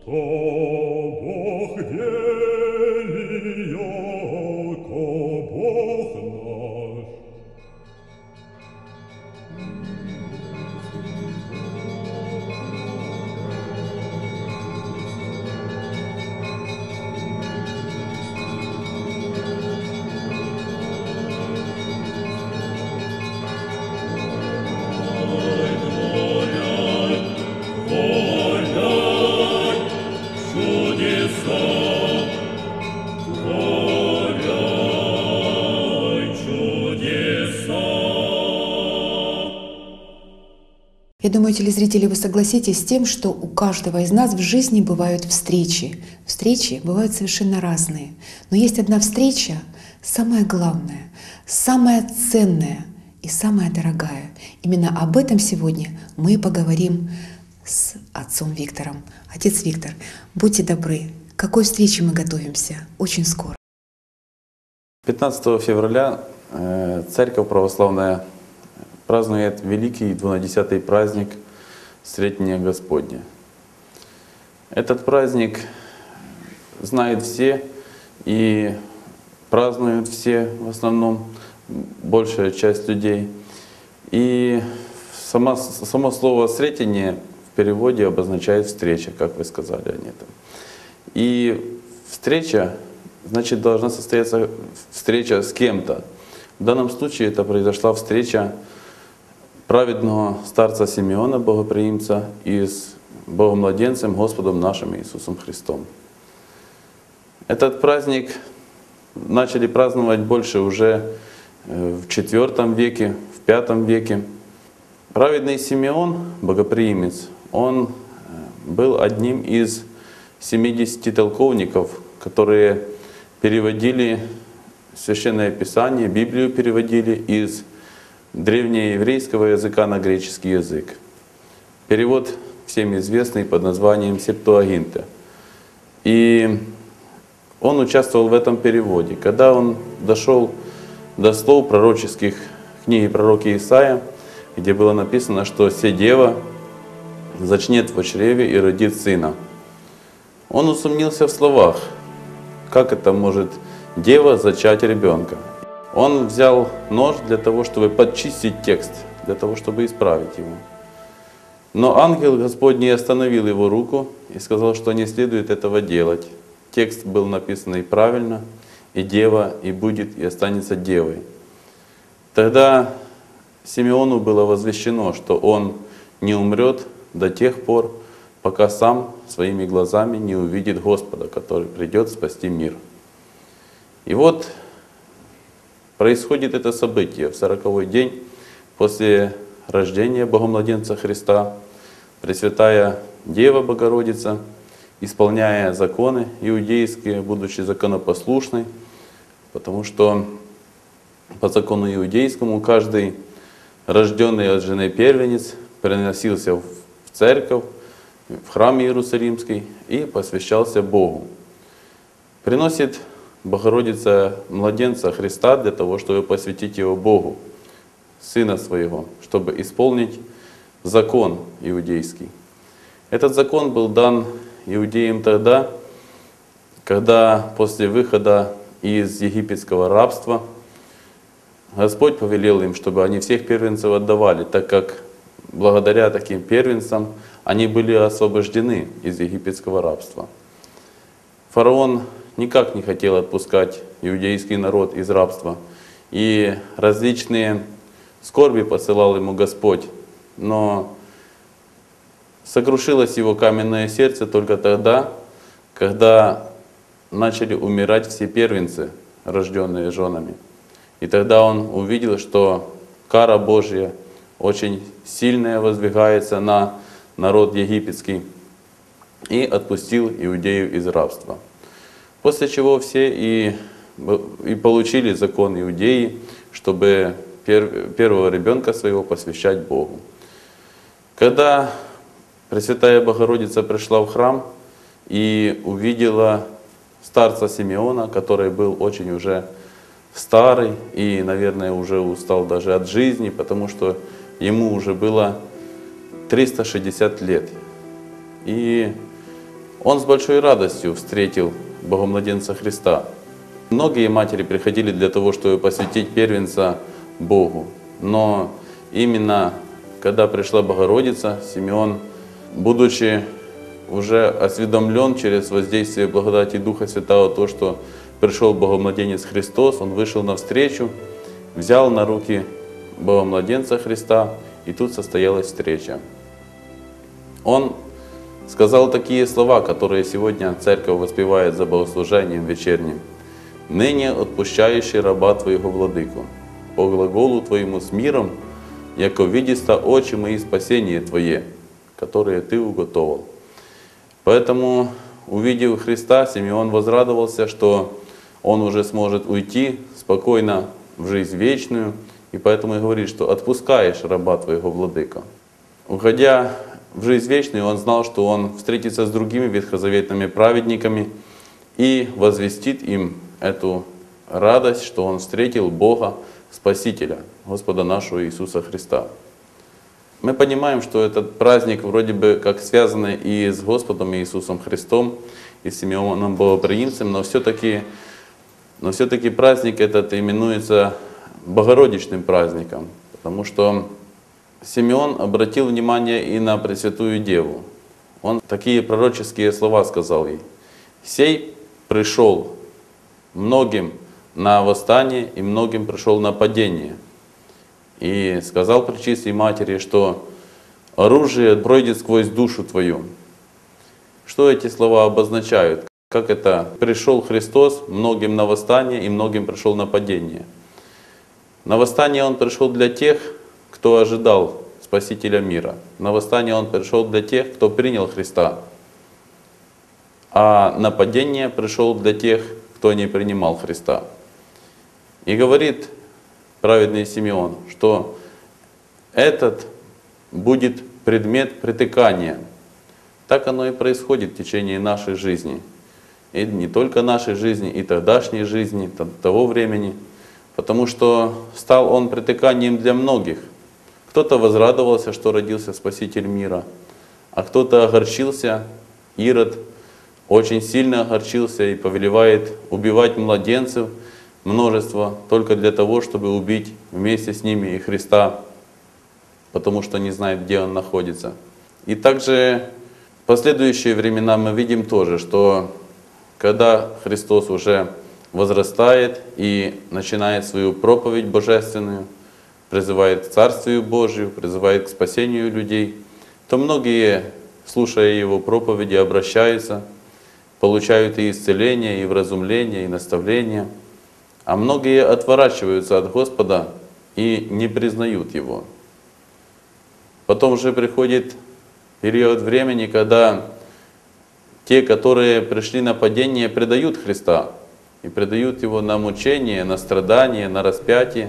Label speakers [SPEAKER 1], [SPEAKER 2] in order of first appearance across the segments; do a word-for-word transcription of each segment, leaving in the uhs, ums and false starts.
[SPEAKER 1] То Бог вели, яко Бог наш.
[SPEAKER 2] Я думаю, телезрители, вы согласитесь с тем, что у каждого из нас в жизни бывают встречи. Встречи бывают совершенно разные. Но есть одна встреча, самая главная, самая ценная и самая дорогая. Именно об этом сегодня мы поговорим с отцом Виктором. Отец Виктор, будьте добры, к какой встрече мы готовимся очень скоро?
[SPEAKER 3] пятнадцатого февраля э, Церковь Православная празднует великий двунадесятый праздник Сретения Господня. Этот праздник знают все и празднуют все, в основном большая часть людей. И само, само слово «сретение» в переводе обозначает «встреча», как вы сказали, Анита. И встреча, значит, должна состояться встреча с кем-то. В данном случае это произошла встреча праведного старца Симеона, богоприимца, и с Богомладенцем, Господом нашим Иисусом Христом. Этот праздник начали праздновать больше уже в четвёртом веке, в пятом веке. Праведный Симеон, богоприимец, он был одним из семидесяти толковников, которые переводили Священное Писание, Библию переводили из древнееврейского языка на греческий язык. Перевод всем известный под названием Септуагинта. И он участвовал в этом переводе. Когда он дошел до слов пророческих книги пророка Исаия, где было написано, что «се дева зачнет во чреве и родит сына», он усомнился в словах, как это может дева зачать ребенка. Он взял нож для того, чтобы подчистить текст, для того, чтобы исправить его. Но ангел Господний остановил его руку и сказал, что не следует этого делать. Текст был написан и правильно, и дева, и будет, и останется девой. Тогда Симеону было возвещено, что он не умрет до тех пор, пока сам своими глазами не увидит Господа, который придет спасти мир. И вот происходит это событие в сороковой день после рождения Богомладенца Христа. Пресвятая Дева Богородица, исполняя законы иудейские, будучи законопослушной, потому что по закону иудейскому каждый рожденный от жены первенец переносился в церковь, в храм Иерусалимский и посвящался Богу. Приносит Богородица младенца Христа для того, чтобы посвятить его Богу, Сына Своего, чтобы исполнить закон иудейский. Этот закон был дан иудеям тогда, когда после выхода из египетского рабства Господь повелел им, чтобы они всех первенцев отдавали, так как благодаря таким первенцам они были освобождены из египетского рабства. Фараон никак не хотел отпускать иудейский народ из рабства. И различные скорби посылал ему Господь. Но сокрушилось его каменное сердце только тогда, когда начали умирать все первенцы, рожденные женами. И тогда он увидел, что кара Божья очень сильная воздвигается на народ египетский, и отпустил иудеев из рабства. После чего все и, и получили закон иудеи, чтобы пер, первого ребенка своего посвящать Богу. Когда Пресвятая Богородица пришла в храм и увидела старца Симеона, который был очень уже старый и, наверное, уже устал даже от жизни, потому что ему уже было триста шестьдесят лет. И Он с большой радостью встретил Богомладенца Христа. Многие матери приходили для того, чтобы посвятить первенца Богу. Но именно когда пришла Богородица, Симеон, будучи уже осведомлен через воздействие благодати Духа Святого, то, что пришел Богомладенец Христос, он вышел навстречу, взял на руки Богомладенца Христа, и тут состоялась встреча. Он сказал такие слова, которые сегодня Церковь воспевает за богослужением вечерним. «Ныне отпущающий раба Твоего Владыку, по глаголу Твоему с миром, яко видиста очи мои спасение Твое, которое Ты уготовал». Поэтому, увидев Христа, Симеон возрадовался, что он уже сможет уйти спокойно в жизнь вечную, и поэтому и говорит, что «отпускаешь раба Твоего Владыка». Уходя в жизнь вечную, он знал, что он встретится с другими ветхозаветными праведниками и возвестит им эту радость, что он встретил Бога, Спасителя, Господа нашего Иисуса Христа. Мы понимаем, что этот праздник вроде бы как связанный и с Господом Иисусом Христом, и с Симеоном Богоприимцем, но все-таки но все-таки праздник этот именуется Богородичным праздником, потому что Симеон обратил внимание и на Пресвятую Деву. Он такие пророческие слова сказал ей. «Сей пришел многим на восстание и многим пришел на падение». И сказал Пречистой Матери, что оружие пройдет сквозь душу твою. Что эти слова обозначают? Как это? Пришел Христос многим на восстание и многим пришел на падение. На восстание Он пришел для тех, кто ожидал Спасителя мира. На восстание Он пришел для тех, кто принял Христа. А на падение пришел для тех, кто не принимал Христа. И говорит праведный Симеон, что этот будет предмет притыкания. Так оно и происходит в течение нашей жизни. И не только нашей жизни, и тогдашней жизни, того времени. Потому что стал он притыканием для многих. Кто-то возрадовался, что родился Спаситель мира, а кто-то огорчился. Ирод очень сильно огорчился и повелевает убивать младенцев, множество, только для того, чтобы убить вместе с ними и Христа, потому что не знает, где Он находится. И также в последующие времена мы видим тоже, что когда Христос уже возрастает и начинает свою проповедь божественную, призывает к Царствию Божию, призывает к спасению людей, то многие, слушая Его проповеди, обращаются, получают и исцеление, и вразумление, и наставление, а многие отворачиваются от Господа и не признают Его. Потом же приходит период времени, когда те, которые пришли на падение, предают Христа и предают Его на мучение, на страдание, на распятие.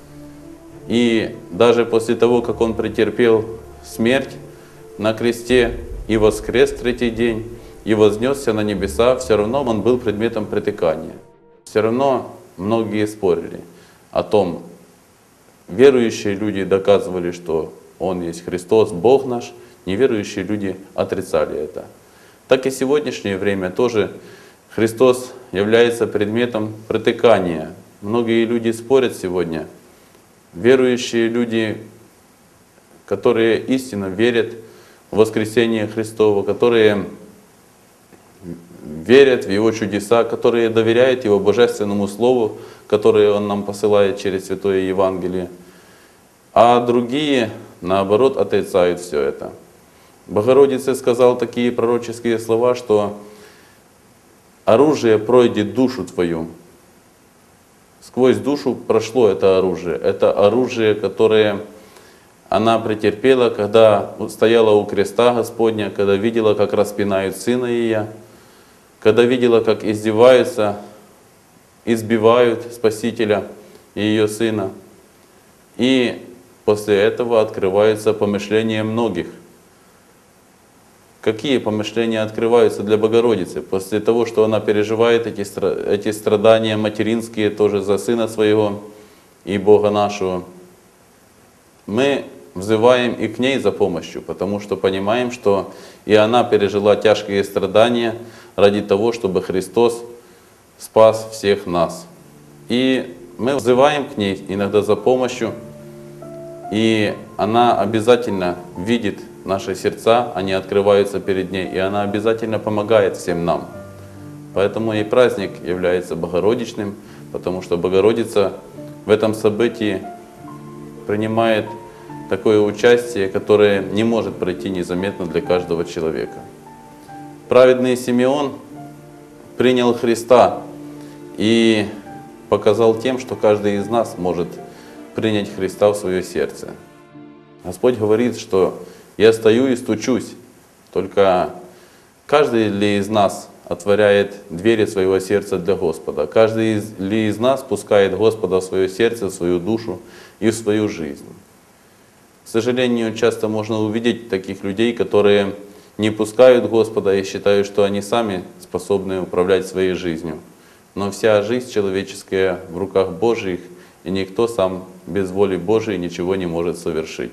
[SPEAKER 3] И даже после того, как Он претерпел смерть на кресте и воскрес в третий день, и вознесся на небеса, все равно Он был предметом притыкания. Все равно многие спорили о том, верующие люди доказывали, что Он есть Христос, Бог наш, неверующие люди отрицали это. Так и в сегодняшнее время тоже Христос является предметом притыкания. Многие люди спорят сегодня. Верующие люди, которые истинно верят в воскресение Христово, которые верят в Его чудеса, которые доверяют Его Божественному Слову, которое Он нам посылает через Святое Евангелие. А другие, наоборот, отрицают все это. Богородице сказал такие пророческие слова, что оружие пройдет душу твою. Сквозь душу прошло это оружие. Это оружие, которое она претерпела, когда стояла у креста Господня, когда видела, как распинают сына ее, когда видела, как издеваются, избивают Спасителя и ее сына. И после этого открываются помышления многих. Какие помышления открываются для Богородицы после того, что она переживает эти, эти страдания материнские тоже за Сына Своего и Бога нашего? Мы взываем и к ней за помощью, потому что понимаем, что и она пережила тяжкие страдания ради того, чтобы Христос спас всех нас. И мы взываем к ней иногда за помощью, и она обязательно видит наши сердца, они открываются перед ней, и она обязательно помогает всем нам. Поэтому и праздник является богородичным, потому что Богородица в этом событии принимает такое участие, которое не может пройти незаметно для каждого человека. Праведный Симеон принял Христа и показал тем, что каждый из нас может принять Христа в свое сердце. Господь говорит, что «Я стою и стучусь», только каждый ли из нас отворяет двери своего сердца для Господа? Каждый ли из нас пускает Господа в свое сердце, в свою душу и в свою жизнь? К сожалению, часто можно увидеть таких людей, которые не пускают Господа и считают, что они сами способны управлять своей жизнью. Но вся жизнь человеческая в руках Божьих, и никто сам без воли Божией ничего не может совершить.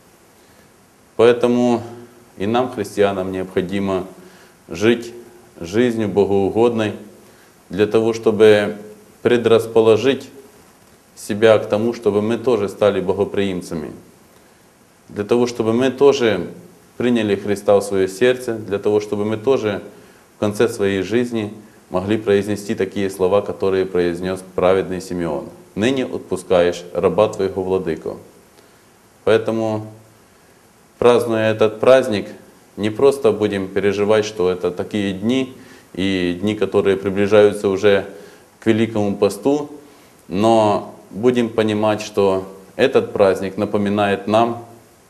[SPEAKER 3] Поэтому и нам, христианам, необходимо жить жизнью богоугодной, для того, чтобы предрасположить себя к тому, чтобы мы тоже стали богоприимцами, для того, чтобы мы тоже приняли Христа в свое сердце, для того, чтобы мы тоже в конце своей жизни могли произнести такие слова, которые произнес праведный Симеон. «Ныне отпускаешь раба твоего владыко». Поэтому, празднуя этот праздник, не просто будем переживать, что это такие дни, и дни, которые приближаются уже к Великому посту, но будем понимать, что этот праздник напоминает нам,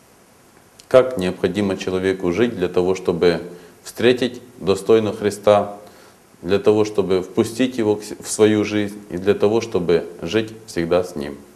[SPEAKER 3] как необходимо человеку жить для того, чтобы встретить достойно Христа, для того, чтобы впустить Его в свою жизнь и для того, чтобы жить всегда с Ним.